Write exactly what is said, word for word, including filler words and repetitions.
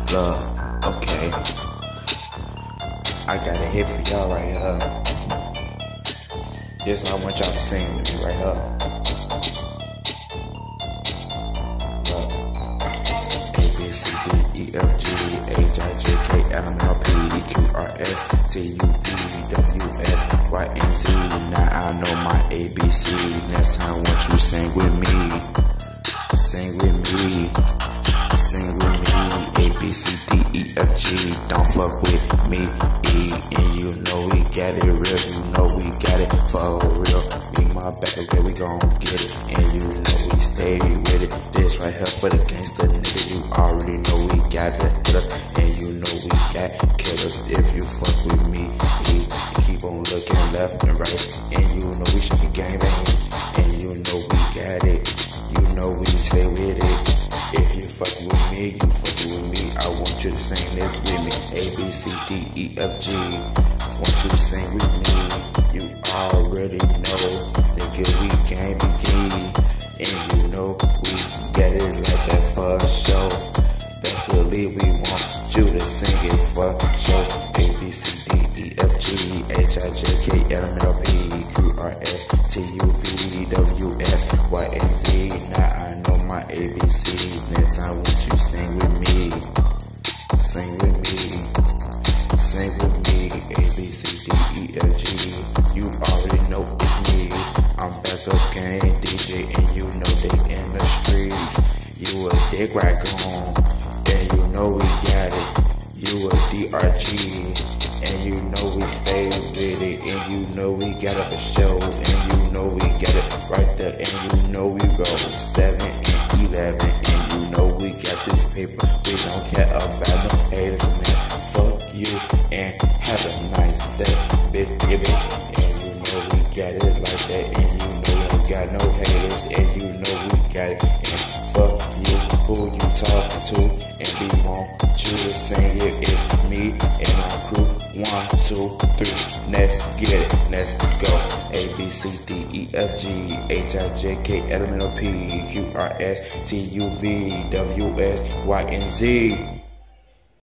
Love, okay. I got a hit for y'all right here. This I want y'all to sing with me right here. Love. A, B, C, D, E, F, G, H, I, J, K, L, M, N, P, Q, R, S, T, U, V, W, X, Y, and Z. Now I know my A B Cs. Next time, won't you sing with me? Sing with me. Sing with me. A, B, C, D, E, F, G. Don't fuck with me. E, and you know we got it real. You know we got it for real. Be my back, okay, we gon' get it. And you know we stay with it. This right here for the gangsta nigga. You already know we got it. And you know we got killers. If you fuck with me, E, keep on looking left and right. And you know we should be gang bang. And you know we got it. You know we stay with it. If you fuck with me, you fuck with me. I want you to sing this with me. A, B, C, D, E, F, G. Want you to sing with me. You already know, nigga, we can't be key. And you know we get it like that for sure. Best believe we want you to sing it for sure. A, B, C, D, E, F, G, H, I, J, K, L, M, N, P, Q, R, S, T, U, V, W, X, Y, and Z. Now I know my A B Cs. Next time, won't you sing with me? Sing with me. Sing with me. A, B, C, D, E, F, G. You already know it's me. I'm back up gang D J, and you know they in the streets. You a dick right on, and you know we got it. You a D R G, and you know we stay with it. And you know we got it for show, and you know we got it right there. And you know we roll seven and eleven, and you know we got this paper. We don't care about no haters, man. Fuck you and have a nice day, bitch, bitch. And you know we got it like that, and you know we don't got no haters, and you know we got it. And fuck you, who you talking to, and we want you to sing it. It's me and my crew. One, two, three, let's get it, let's go. A, B, C, D, E, F, G, H, I, J, K, L, M, N, P, Q, R, S, T, U, V, W, X, Y, and Z.